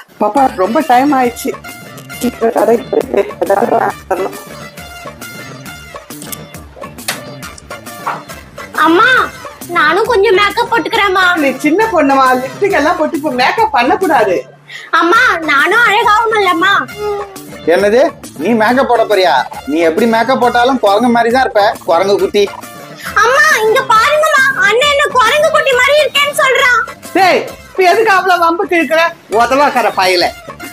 பாப்பா ரொம்ப டைம் ஆயிடுச்சு. அம்மா நானும் கொஞ்சம் மேக்கப் போட்டுக்கிறேம்மா. நீ சின்ன பொண்ணுமா, லிப்ஸ்டிக் எல்லாம் போட்டு இப்போ மேக்கப் பண்ண கூடாது. அம்மா நானும் அழகாவும் இல்லம்மா. என்னது நீ மேக்கப் போட போறியா? நீ எப்படி மேக்கப் போட்டாலும் குரங்கு மாதிரி தான் இருப்ப, குரங்கு குட்டி. அம்மா இங்க பாருங்கம்மா, அண்ணன் என்ன குரங்கு குட்டி மாதிரி இருக்கேன்னு சொல்றான். டேய் இப்ப எதுக்கு அவ்வளவு வம்பு கிழக்குற? உதவாக்கற பாயில.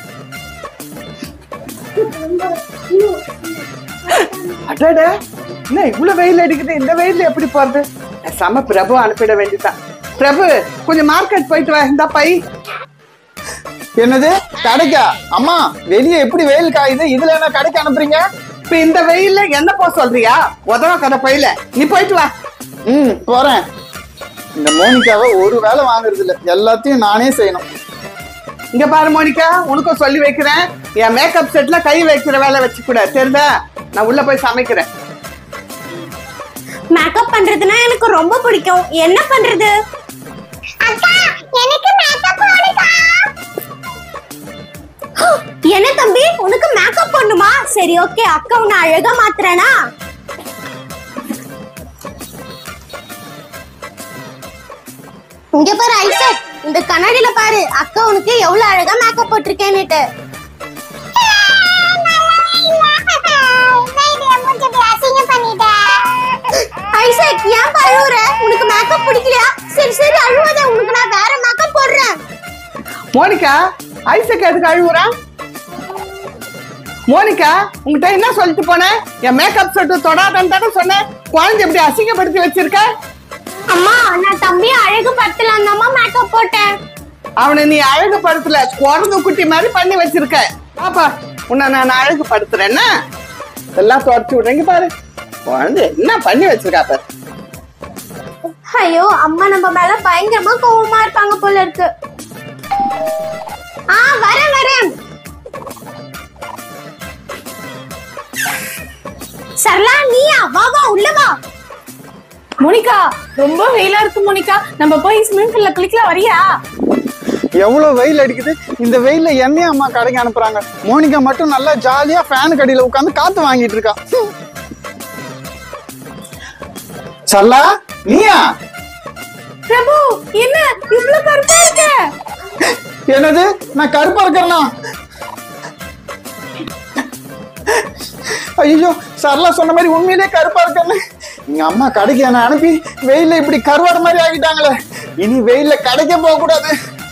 அடடா என்ன இவ்வளவு வெயில் அடிக்குது, இந்த வெயில்ல எப்படி போறது? சம பிரபு அனுப்பிட வேண்டியதான். பிரபு கொஞ்சம் மார்க்கெட் போயிட்டு வா, இந்த பை. என்னது கடைக்கா? அம்மா வெளியே எப்படி வெயில் காயுது, இதுல என்ன கடைக்கு அனுப்புறீங்க? இப்ப இந்த வெயில்ல என்ன போ சொல்றியா? உதவாக்கற பையில நீ போயிட்டு வா. போறேன். இந்த மோனிகாவை ஒரு வேலை வாங்குறது இல்ல, எல்லாத்தையும் நானே செய்யணும். இங்க பாரு மோனிகா, உனக்கும் சொல்லி வைக்கிறேன், என் மேக்கப் செட்ல கை வைக்கிற வேலை வச்சு கூட தெரியுதா? நான் உள்ள போய் சமைக்கிறேன். மேக்கப் பண்றதுன்னா எனக்கு ரொம்ப பிடிக்கும். என்ன பண்றது? அக்கா எனக்கு மேக்கப் போடுங்க. என்ன தம்பி உனக்கு மேக்கப் பண்ணுமா? சரி ஓகே, அக்கா உன்னை அழகா மாத்துறேனா? இங்க பாரு ஐசக், இந்த கண்ணாடியில பாரு, அக்கா உனக்கு எவ்வளவு அழகா மேக்கப் போட்டிருக்கேன்னுட்டு. ஐசக் ஏன் அழுவுற? உனக்கு மேக்கப் பிடிக்கலையா? சரி சரி அழுவாத, உனக்கு நான் வேற மேக்கப் போடுறேன். மோனிகா ஐசக் எதுக்கு அழுவுறான்? மோனிகா உங்ககிட்ட என்ன சொல்லிட்டு போனேன்? என் மேக்கப் செட்டு தொடாதன்னு தானே சொன்னேன். குழந்தை எப்படி அசிங்கப்படுத்தி வச்சிருக்க? அம்மா நான் தம்பியை அழகு படுத்தலாம் தான்மா மேக்கப் போட்டேன். அவனை நீ அழகு படுத்தல, குழந்தை குட்டி மாதிரி பண்ணி வச்சிருக்க. பாப்பா உன்னை நான் அழகு படுத்துறேன்னா எல்லாம் தொடச்சு விடுறீங்க பாரு. குழந்தை என்ன பண்ணி வச்சிருக்கா பாரு. ஐயோ அம்மா நம்ம மேல பயங்கரமா கோவமா இருப்பாங்க போல இருக்கு. வரேன் வரேன். சரளா நீயா? வா வா உள்ள வா. மோனிகா ரொம்ப வெயிலா இருக்கு மோனிகா, நம்ம போய் ஸ்விமிங் பூல்ல குளிக்கலாம், வரியா? எவ்வளவு வெயில் அடிக்குது, இந்த வெயில்ல என்னைய அம்மா கடைக்கு அனுப்புறாங்க. மோனிகா மட்டும் நல்லா ஜாலியா ஃபேன் கடியில உட்காந்து காத்து வாங்கிட்டு இருக்கா. சல்லா நீயா? பிரபு என்ன இவ்ளோ கருப்பா இருக்க? என்னது நான் கருப்பா இருக்கேனா? ஐயோ சரளா சொன்ன மாதிரி உண்மையிலேயே கருப்பா இருக்கேன்னு. எங்க அம்மா கடைக்கு என்ன அனுப்பி வெயில்ல இப்படி கருவாடு மாதிரி ஆகிட்டாங்களே. இனி வெயில்ல கடைக்கே போக கூடாது.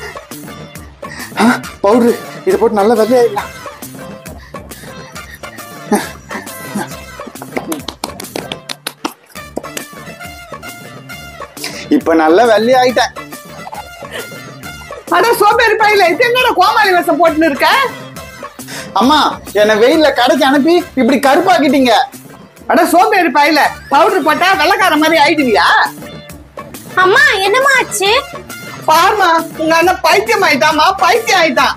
பவுடரு இதை போட்டு நல்லா வெள்ளையாயிடலாம். இப்ப நல்லா வெள்ளை ஆயிட்டேன். அட சோம்பேறி பையில இது என்னடா கோமாளி வேஷம் போட்டுன்னு இருக்க? அம்மா என்ன வெயில்ல கடைக்கு அனுப்பி இப்படி கருப்பாக்கிட்டீங்க. அட சோம்பேறி பையில பவுடர் போட்டா வெள்ளக்கார மாதிரி ஆயிடுவியா? அம்மா என்னமா ஆச்சு? பாருமா உங்க அண்ணன் பைத்தியம் ஆயிட்டாமா, பைத்தியம் ஆயிட்டான்.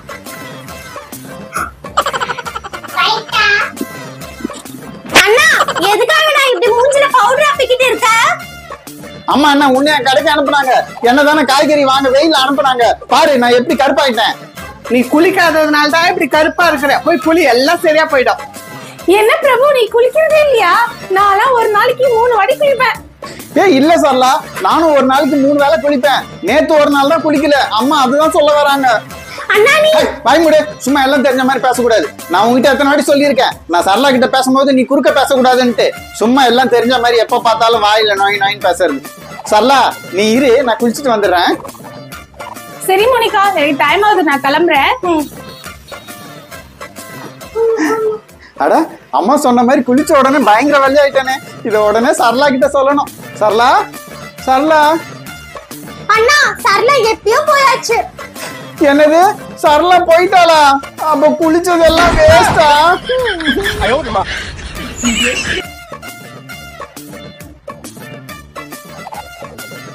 அண்ணா எதுக்காக நான் இப்படி மூஞ்சில பவுடர் அப்பிக்கிட்டு இருக்க? அம்மா என்ன உன்னைய கடைக்கு அனுப்புனாங்க, என்னதானே காய்கறி வாங்க வெயில்ல அனுப்புனாங்க. பாரு நான் எப்படி கருப்பாயிட்டேன். நீ குளிக்காததுனால தான் இப்படி கருப்பா இருக்கிற. போய் குளி, எல்லாம் சரியா போயிடும். என்ன பிரபு நீ குளிக்கிறதே இல்லையா? நான்லாம் ஒரு நாளைக்கு 3 வாட்டி குளிப்பேன். இல்ல சரளா, நானும் ஒரு நாளைக்கு 3 வேளை குளிப்பேன். நேத்து ஒரு நாள் தான் குளிக்கல. அம்மா அதுதான் சொல்ல வராங்க. அண்ணா நீ பயமுடு, சும்மா எல்லாம் தெரிஞ்ச மாதிரி பேசக்கூடாது. நான் உங்ககிட்ட எத்தனை வாட்டி சொல்லியிருக்கேன், நான் சரளா கிட்ட பேசும்போது நீ குறுக்க பேசக்கூடாதுன்ட்டு. சும்மா எல்லாம் தெரிஞ்ச மாதிரி எப்ப பார்த்தாலும் வாயில நோய் நோயின்னு பேசுறது. சரளா நீ இரு, நான் குளிச்சுட்டு வந்துடுறேன். சரி மோனிகா எனக்கு டைம் ஆகுது, நான் கிளம்புறேன். அட அம்மா சொன்ன மாதிரி குளிச்ச உடனே பயங்கர வெள்ளை ஆயிட்டானே. இத உடனே சரளா கிட்ட சொல்லணும். சரளா சரளா. அண்ணா சரளா எப்பயோ போயாச்சு. என்னது சரளா போயிட்டாளா? அப்ப குளிச்சதெல்லாம் வேஸ்டா?